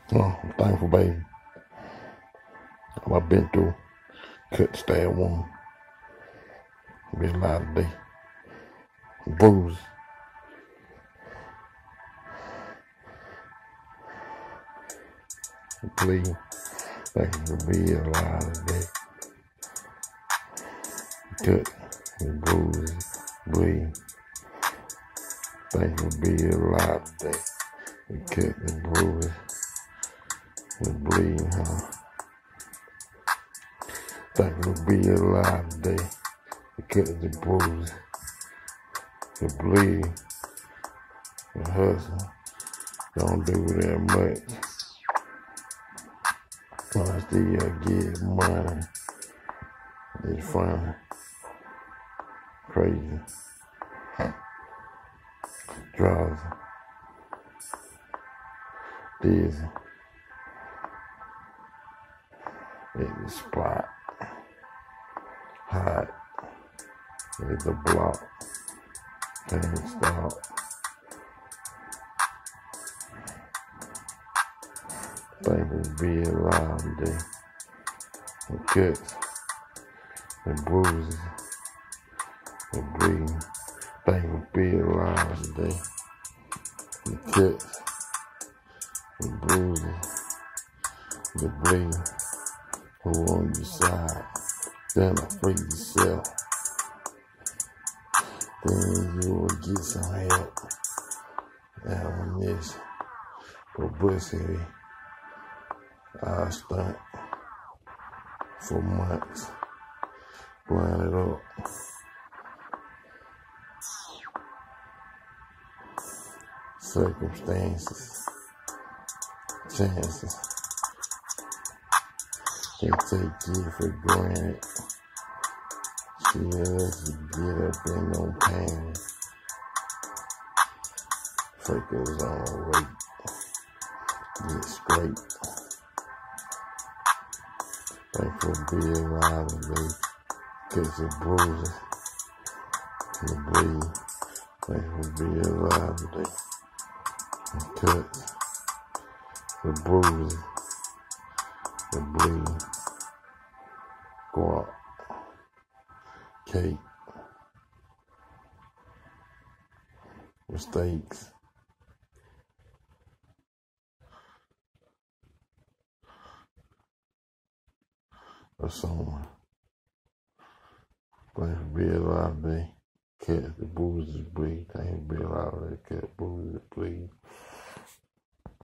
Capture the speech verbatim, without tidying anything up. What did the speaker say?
Oh, I'm thankful, baby. What I've been through. Cut, stab wound. Been alive today. Bruised. Bleeding. Thankful to be alive today. Cut and bruised. Bleeding. Thankful to be alive today. Cut and bruised. And bleeding, huh? Thankful to be alive today. Cut and bruised. And bleeding. And hustle. Don't do that much. I still get money. It's fun. Crazy. Drugs. Dizzy. At the spot. Hot. At the block. Can't stop. Thankful to be alive today. And cuts. And bruises. And bleeding. Thankful to be alive today. And cuts. And bruises. And bleeding. Who on your side? Then I free yourself. Then you will get some help. Now on this. Publicity. I stunt for months. Blind it up. Circumstances. Chances. They take you for granted. She lets you get up in no pain. Fakers on wait. Get straight. Thankful to be alive today. Catch the bruises. And bleed. Thankful to be alive today. And cuts. The bruises. The bleed. Guap. Cake. Mistakes. Or someone. Thankful to be alive today. Cut the bruises bleed. Thankful to be alive today. Cut bruises bleed.